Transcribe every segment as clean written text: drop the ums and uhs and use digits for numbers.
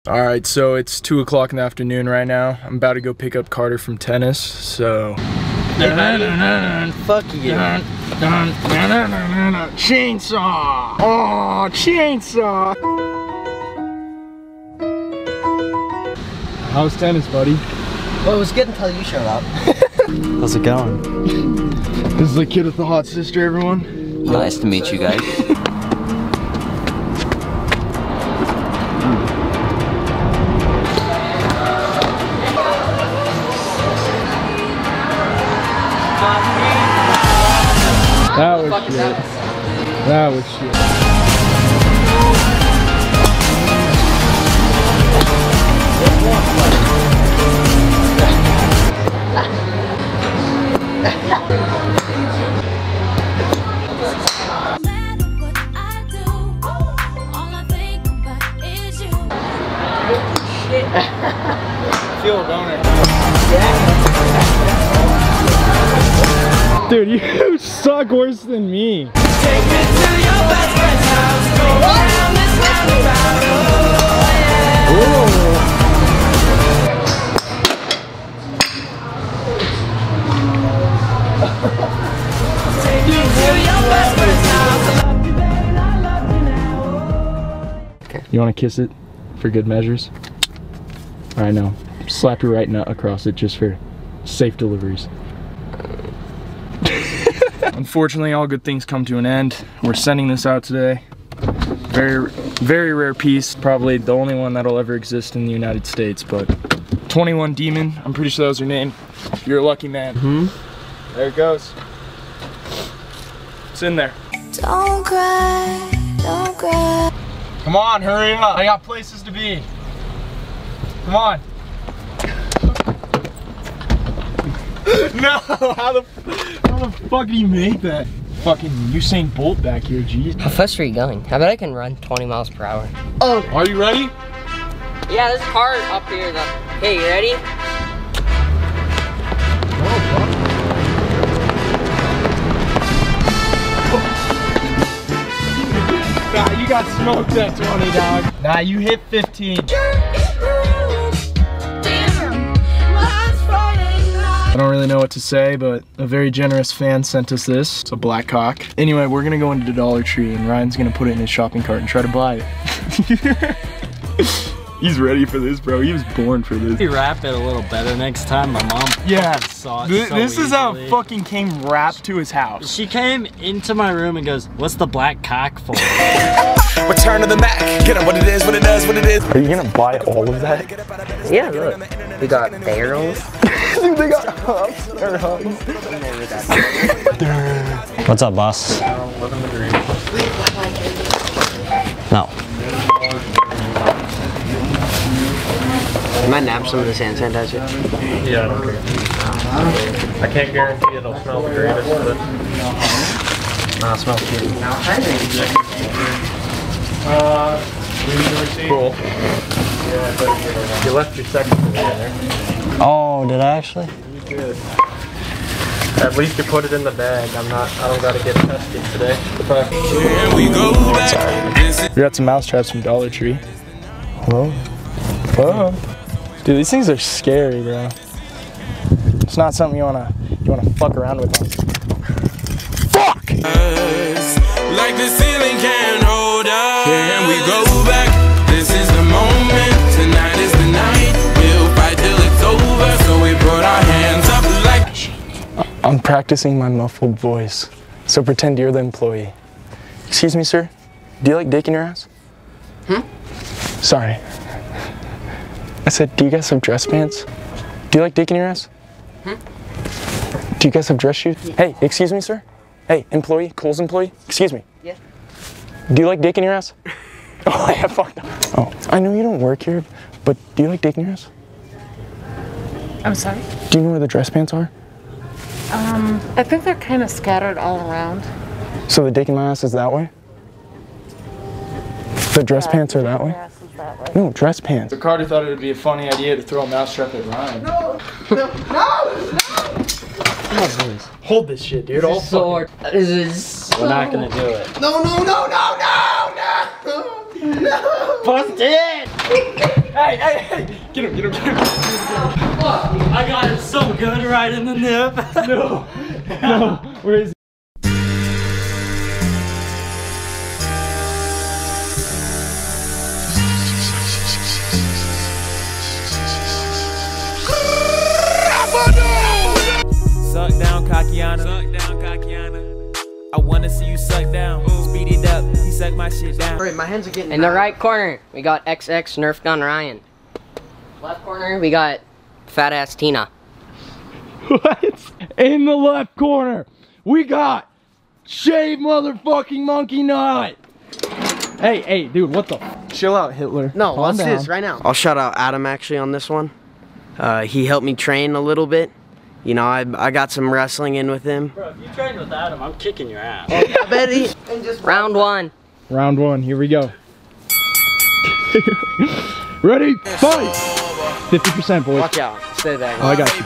All right, so it's 2 o'clock in the afternoon right now. I'm about to go pick up Carter from tennis, so. Fuck you. Chainsaw! Oh, chainsaw! How's tennis, buddy? Well, it was good until you showed up. How's it going? This is the kid with the hot sister, everyone. Nice to meet you guys. That was shit. That was shit. Feel a boner. Dude, you suck worse than me. Take me to your best friend's house. Go around this roundabout. Oh, yeah. Take me to your best friend's house. I love you, baby, I love you now. Okay. You want to kiss it for good measures? All right, now slap your right nut across it just for safe deliveries. Unfortunately, all good things come to an end. We're sending this out today. Very, very rare piece. Probably the only one that'll ever exist in the United States, but 21 Demon, I'm pretty sure that was your name. You're a lucky man. There it goes. It's in there. Don't cry, don't cry. Come on, hurry up. I got places to be. Come on. No, how the fuck did you make that? Fucking Usain Bolt back here, jeez. How fast are you going? I bet I can run 20 miles per hour. Oh, are you ready? Yeah, this car up here though. Hey, you ready? Nah, you got smoked at 20, dog. Nah, you hit 15. I don't really know what to say, but a very generous fan sent us this. It's a black cock. Anyway, we're gonna go into the Dollar Tree and Ryan's gonna put it in his shopping cart and try to buy it. He's ready for this, bro. He was born for this. You wrap it a little better next time. My mom saw it this is how it fucking came wrapped to his house. She came into my room and goes, "What's the black cock for?" Return to the Mac. Get up what it is, what it does, what it is. Are you gonna buy all of that? Yeah, look. We got barrels. Dude, they got hugs or hugs. What's up, boss? No. I might nab some of this hand sanitizer. Yeah, I don't care. I can't guarantee it'll smell the greatest, but nah, it smells good. Cool. Yeah, you left your second in there. Oh, did I actually? You did. At least you put it in the bag. I don't gotta get tested today. Here we go back. We got some mousetraps from Dollar Tree. Whoa. Whoa. Dude, these things are scary, bro. It's not something you wanna fuck around with. Fuck! Like the ceiling can't hold us. Here we go back. This is the moment. Tonight is the night. We'll fight till it's over. So we put our hands up like. I'm practicing my muffled voice, so pretend you're the employee. Excuse me, sir. Do you like dick in your ass? Sorry. I said, do you guys have dress pants? Do you like dick in your ass? Do you guys have dress shoes? Yeah. Hey, excuse me, sir? Hey, employee, Kohl's employee, excuse me. Yeah. Do you like dick in your ass? Oh, yeah, fucked up. Oh, I know you don't work here, but do you like dick in your ass? I'm sorry? Do you know where the dress pants are? I think they're kind of scattered all around. So the dick in my ass is that way? The dress pants are that way? No, dress pants. So Carter thought it would be a funny idea to throw a mousetrap at Ryan. No! No! Hold this shit, dude. I'll sword. This is so... We're not gonna do it. No, no, no, no, no, no, no. Bust it! Hey! Get him! I got it so good right in the nip. No. Where is he? Suck down, Kakiana. I wanna see you suck down. Speed it up. He suck my shit down. Alright, my hands are getting In the right corner, we got XX Nerf Gun Ryan. Left corner, we got Fat Ass Tina. What? In the left corner, we got Shave Motherfucking Monkey Nut. Hey, dude, what the? Chill out, Hitler. No, Calm let's do down. this right now. I'll shout out Adam actually on this one. He helped me train a little bit. You know, I got some wrestling in with him. Bro, if you train with Adam, I'm kicking your ass. I bet he... Round one. Round one, here we go. Ready, fight! 50%, boys. Watch out. Stay back. Oh, I got you.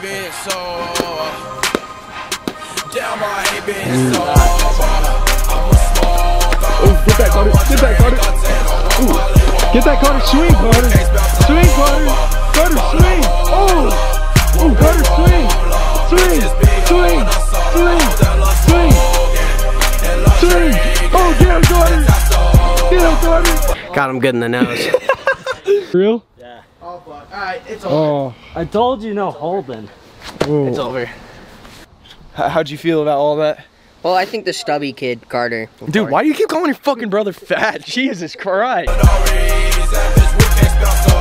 Oh, get that, Carter. Get that, Carter. Ooh. Get that, Carter. Swing, Carter. Swing, Carter. Carter, swing. Oh! Oh, Carter, swing. Swing. Swing. Swing. Swing. Swing. Oh, get him, Carter. Get him, Carter. Got him good in the nose. Real? Yeah. Oh, fuck. Alright, it's over. Oh. I told you no holding. Whoa. It's over. How'd you feel about all that? Well, I think the stubby kid, Carter. Dude, why do you keep calling your fucking brother fat? Jesus Christ.